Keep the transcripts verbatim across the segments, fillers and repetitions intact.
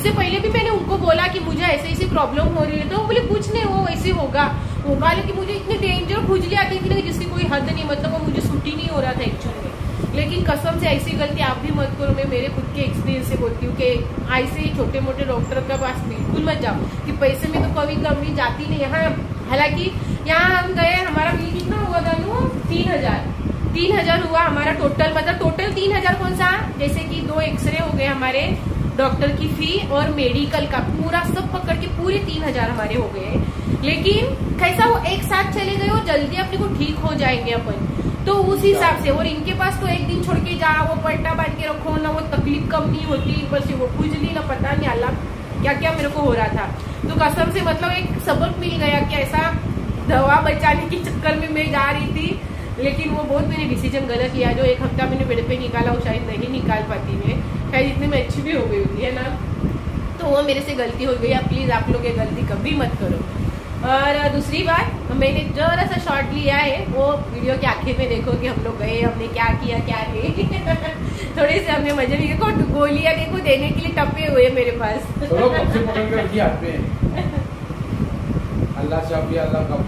इससे पहले भी मैंने उनको बोला कि मुझे ऐसे ऐसी प्रॉब्लम हो रही है, तो वो बोले कुछ नहीं, वो ऐसे होगा होगा लेकिन मुझे इतनी डेंजर खुजली आती थी ना जिसकी कोई हद नहीं, मतलब वो मुझे सूट ही नहीं हो रहा था एक्चुअली में। लेकिन कसम से ऐसी गलती आप भी मत करो, मैं मेरे खुद के एक्सपीरियंस से बोलती हूँ कि ऐसे ही छोटे मोटे डॉक्टर के पास बिल्कुल मत जाओ कि पैसे में तो कभी कमी जाती नहीं। यहाँ हालांकि यहाँ हम गए, हमारा बिल कितना हुआ दानू? तीन हजार तीन हजार हुआ हमारा टोटल, मतलब टोटल तीन हजार कौन सा, जैसे कि दो एक्सरे हो गए हमारे, डॉक्टर की फी और मेडिकल का पूरा सब पकड़ के पूरे तीन हजार हमारे हो गए। लेकिन कैसा वो एक साथ चले गए और जल्दी अपने को ठीक हो जाएंगे अपन, तो उस हिसाब से। और इनके पास तो एक दिन छोड़ के जा, वो पट्टा बांध के रखो ना, वो तकलीफ कम नहीं होती, बस वो खुजली ना, पता नहीं अल्लाह क्या क्या मेरे को हो रहा था। तो कसम से मतलब एक सबक मिल गया कि ऐसा दवा बचाने के चक्कर में मैं जा रही थी, लेकिन वो बहुत मैंने डिसीजन गलत लिया। जो एक हफ्ता मैंने बेड पे निकाला वो शायद नहीं निकाल पाती मैं, शायद इतने में अच्छी भी हो गई होती है ना, तो वो मेरे से गलती हो गई। प्लीज आप लोग ये गलती कभी मत करो। और दूसरी बात, मैंने जरा सा शॉर्ट लिया है, वो वीडियो के आखिर में देखो कि हम लोग गए, हमने क्या किया क्या नहीं थोड़े से हमने मजे भी देखो, गोलियां देखो देने के लिए टप्पे हुए मेरे पास। चलो कब से पकड़ के रखिए हाथ पे। अल्लाह से आप अल्लाह का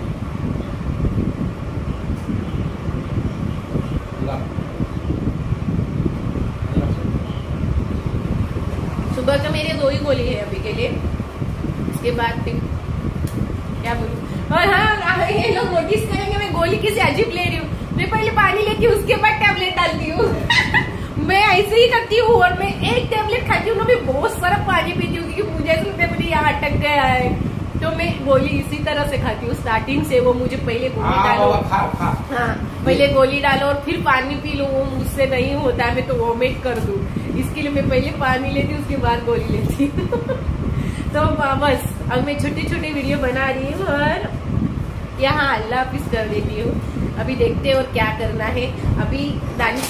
सुबह का मेरे दो ही गोली है अभी के लिए, इसके बाद फिर क्या बोलूं। और हाँ, ये लोग नोटिस करेंगे मैं गोली किसी अजीब ले रही हूँ, मैं पहले पानी लेती हूँ उसके बाद टैबलेट डालती हूँ मैं ऐसे ही करती हूँ। और मैं एक टैबलेट खाती हूँ ना, मैं बहुत सारा पानी पीती हूँ क्योंकि मुझे ऐसा लगता है मुझे यहाँ अटक गया है, तो मैं गोली इसी तरह से खाती हूँ स्टार्टिंग से। वो मुझे पहले गोली डालो, हाँ पहले गोली डालो और फिर पानी पी लो, वो मुझसे नहीं होता है, मैं तो वोमिट कर दूं, इसके लिए मैं पहले पानी लेती हूँ उसके बाद गोली लेती हूँ तो बस अब मैं छोटी छोटी वीडियो बना रही हूँ और यहाँ अल्लाह हाफिज कर देती हूँ। अभी देखते हैं और क्या करना है। अभी दानिश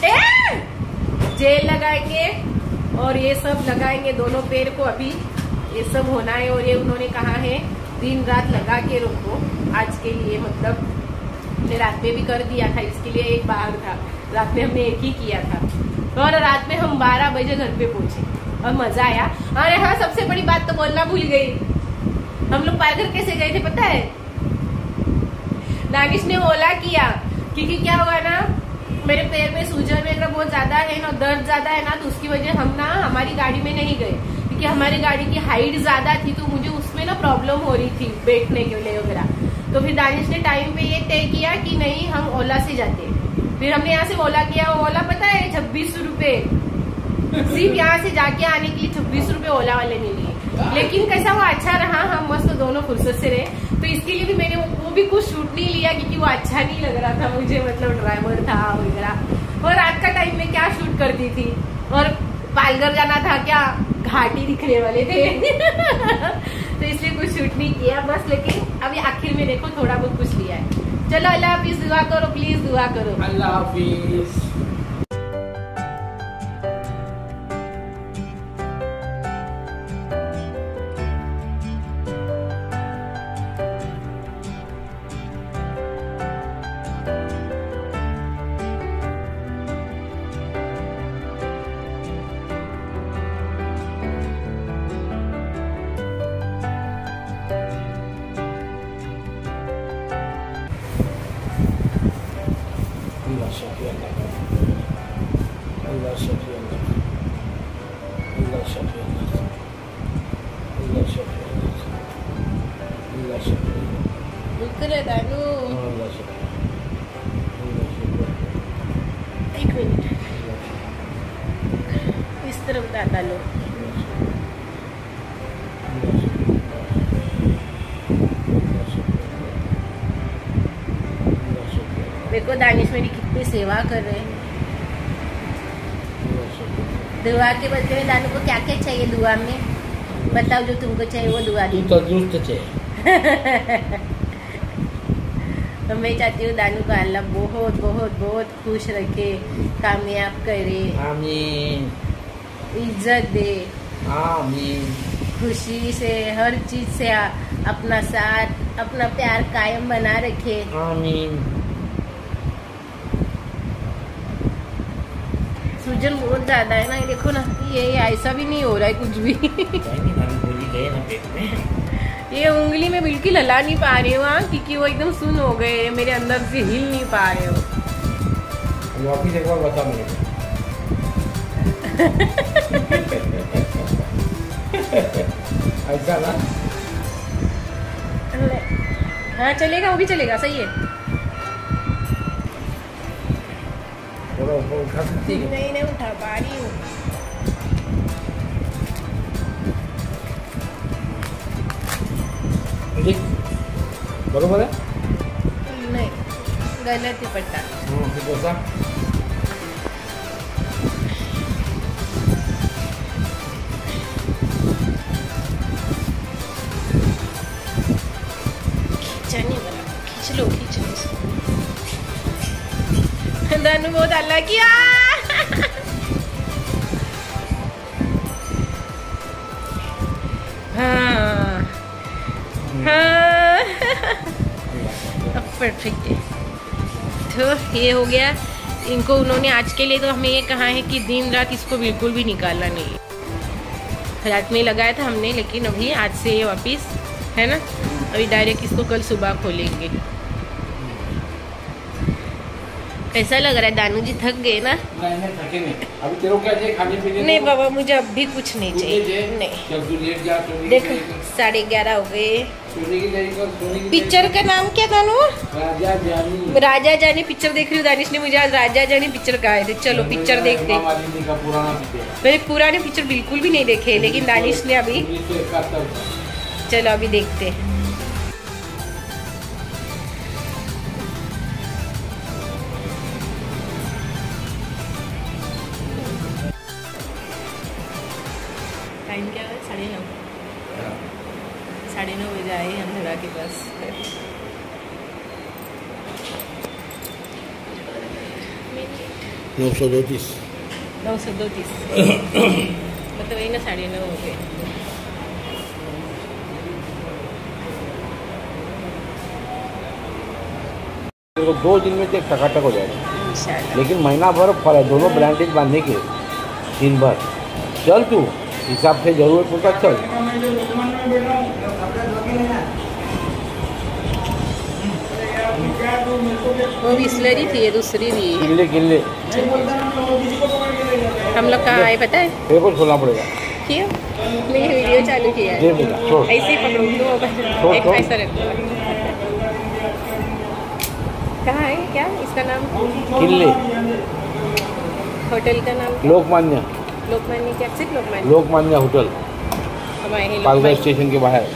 जेल लगाएंगे और ये सब लगाएंगे दोनों पैर को, अभी ये सब होना है। और ये उन्होंने कहा है दिन रात लगा के रखो आज के लिए, मतलब मैंने रात में भी कर दिया था, इसके लिए एक बाहर था, रात में हमने एक ही किया था और रात में हम बारह बजे घर पे पहुंचे और मजा आया। अरे हाँ, सबसे बड़ी बात तो बोलना भूल गई, हम लोग पालघर कैसे गए थे पता है? दानिश ने ओला किया क्योंकि क्या हुआ ना, मेरे पैर में सूजन वगैरह बहुत ज्यादा है ना, दर्द ज्यादा है ना, तो उसकी वजह हम ना हमारी गाड़ी में नहीं गए क्योंकि हमारी गाड़ी की हाइट ज्यादा थी, तो मुझे उसमें ना प्रॉब्लम हो रही थी बैठने के लिए वगैरह। तो फिर दानिश ने टाइम पे ये तय किया कि नहीं हम ओला से जाते हैं। फिर हमने यहाँ से ओला किया, ओला पता है छब्बीस रुपए सिर्फ यहाँ से जाके आने के लिए छब्बीस रुपए ओला वाले ने लिए। लेकिन कैसा वो अच्छा रहा, हम मस्त दोनों फुर्सत से रहे, तो इसके लिए भी मैंने वो, वो भी कुछ शूट नहीं लिया क्योंकि वो अच्छा नहीं लग रहा था मुझे, मतलब ड्राइवर था वगैरह। और रात का टाइम में क्या शूट करती थी, और पालघर जाना था क्या, घाटी दिखने वाले थे तो इसलिए कुछ शूट नहीं किया बस। लेकिन अभी आखिर में देखो थोड़ा बहुत कुछ लिया है। चलो अल्लाह हाफिज, दुआ करो प्लीज, दुआ करो। अल्लाह हाफिज। अल्लाह शफी अल्लाह अल्लाह शफी अल्लाह अल्लाह शफी अल्लाह अल्लाह शफी अल्लाह शफी रुक रे दानू, अल्लाह शफी एक मिनट इस तरफ दादा लो। देखो दानिश मेरी कितनी सेवा कर रहे हैं। दुआ के बदले में दानू को क्या क्या चाहिए दुआ में, बताओ जो तुमको चाहिए वो दुआ दी। तंदुरुस्त चाहिए तो मैं चाहती हूँ दानू को अल्लाह बहुत बहुत बहुत खुश रखे, कामयाब करे, आमीन, इज्जत दे, आमीन, खुशी से हर चीज से अपना साथ अपना प्यार कायम बना रखे, आमीन। वजन बहुत ज्यादा है ना, ये देखो ना, ये ऐसा भी नहीं हो रहा है कुछ भी। गए ना पेट में। ये उंगली में बिल्कुल हिला नहीं पा रही हूँ हाँ, क्योंकि वो एकदम सुन हो गए, मेरे अंदर से हिल नहीं पा रहे हो। वापिस एक बार बता मुझे। ऐसा ना? हाँ चलेगा, वो भी चलेगा, सही है। थोड़ा ऊपर उठा सकती है? नहीं नहीं उठा पा रही हूँ। बरोबर है? नहीं, गलत है पट्टा। हाँ, फिर कैसा? खींचा नहीं बना, खींच लो खींच लो इसको। दानू बहुत अल्लाह किया। हाँ हाँ अब परफेक्ट है। तो ये हो गया। इनको उन्होंने आज के लिए तो हमें ये कहा है कि दिन रात इसको बिल्कुल भी निकालना नहीं। रात में लगाया था हमने, लेकिन अभी आज से ये वापिस है ना, अभी डायरेक्ट इसको कल सुबह खोलेंगे। कैसा लग रहा है दानू जी, थक गए ना? नहीं नहीं थके नहीं। अभी तेरे को क्या चाहिए खाने पीने? नहीं बाबा, मुझे अब भी कुछ नहीं चाहिए। नहीं जब तू लेट जा, देखो साढ़े ग्यारह हो गए। सोने की तैयारी कर, सोने की पिक्चर का नाम क्या था? राजा जानी। राजा जानी पिक्चर देख रही हूँ। दानिश ने मुझे आज राजा जानी पिक्चर कहा थे। चलो पिक्चर देखते हैं। मैंने पुराने पिक्चर बिल्कुल भी नहीं देखे, लेकिन दानिश ने अभी, चलो अभी देखते हैं। टाइम क्या है? साढ़े नौ साढ़े नौ बजे आए अंधेरा के पास। नौ सौ दो तीस नौ सौ दो तीस मतलब वही ना, साढ़े नौ हो गए। तो दो दिन में तो टकाटक हो जाएगा इंशाल्लाह। लेकिन महीना भर फल है, दोनों ब्रांडेड बांधने के दिन भर। चल तू हिसाब से जरूरत होता चल। वो बिस्लरी थी, ये दूसरी थी। किल्ले किल्ले हम लोग कहाँ आए पता है? तेरे को छोड़ना पड़ेगा। क्यों? मैंने वीडियो चालू किया दे है। बेटा छोड़। ऐसे ही पकड़ो तो एक छोड़। पैसा रखो। कहाँ है क्या इसका नाम? किल्ले होटल का नाम लोकमान्य। लोकमान्य क्या? सिर्फ लोकमान्य। लोकमान्य होटल हम आए हैं पालघर लोकमान्य। स्टेशन के बाहर।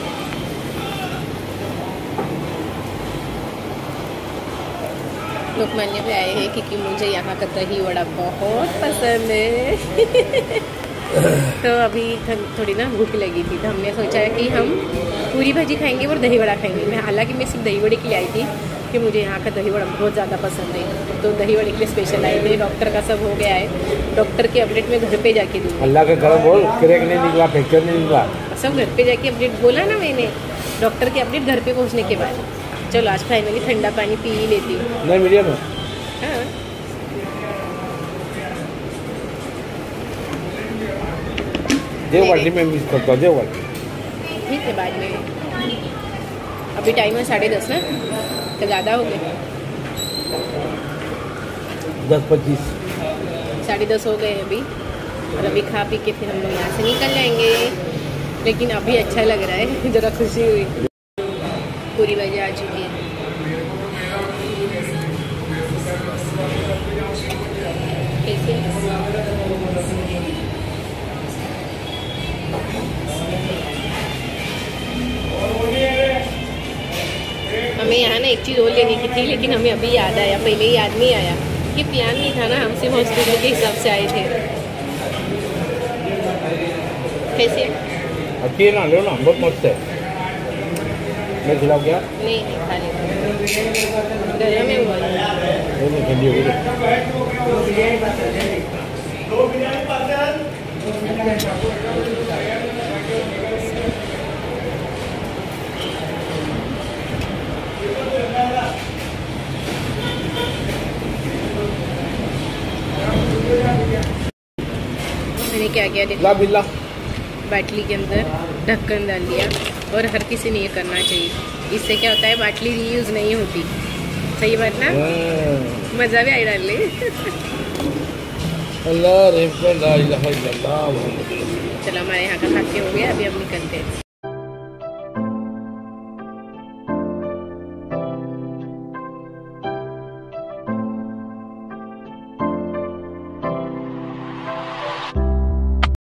लोकमान्य पे आए हैं क्योंकि मुझे यहाँ का दही वड़ा बहुत पसंद है। तो अभी थोड़ी ना भूख लगी थी, तो हमने सोचा है कि हम पूरी भाजी खाएंगे और दही वड़ा खाएंगे। मैं हालांकि मैं सिर्फ दही वड़े के लिए आई थी कि मुझे यहाँ का दही वड़ा बहुत ज़्यादा पसंद है, तो दही वड़े के लिए स्पेशल आए थे। डॉक्टर का सब हो गया है, डॉक्टर की अपडेट में घर पे जाके दूँगी। अल्लाह के घर बोल, क्रैक नहीं निकला, फ्रैक्चर नहीं निकला, सब घर पे जाके अपडेट बोला ना मैंने, डॉक्टर की अपडेट घर पे पहुँचने के बाद। चलो आज फाइनली ठंडा पानी पी ही लेती हूँ। नहीं मीडियम है। हाँ देव वाली में मिस करता हूँ, देव वाली ठीक है बाद में। अभी टाइम है साढ़े दस ना, तो ज़्यादा हो गए। दस पच्चीस साढ़े दस हो गए अभी, और अभी खा पी के फिर हम लोग यहाँ से निकल जाएंगे। लेकिन अभी अच्छा लग रहा है, ज़रा खुशी हुई। पूरी भाजी आ चुकी है। कैसे? हमें यहाँ ना एक चीज़ और लेने की थी, लेकिन हमें अभी याद आया, पहले ही याद नहीं आया कि प्लान नहीं था ना, हम सिर्फ हॉस्पिटल के हिसाब से आए थे। कैसे? अच्छी है ना, लो ना, बहुत मस्त है। मैं खिलाऊँ क्या? नहीं नहीं खा लेते, गरम है वो। ठंडी हो गई। मैंने क्या किया देखो, ला बिल्ला बाटली के अंदर ढक्कन डाल दिया। और हर किसी ने ये करना चाहिए, इससे क्या होता है बाटली रीयूज नहीं होती। सही बात ना, मज़ा भी आई डालने। अल्लाह रे ला इलाहा इल्लल्लाह। चलो हमारे यहाँ का खा के हो गया, अभी हम निकलते हैं।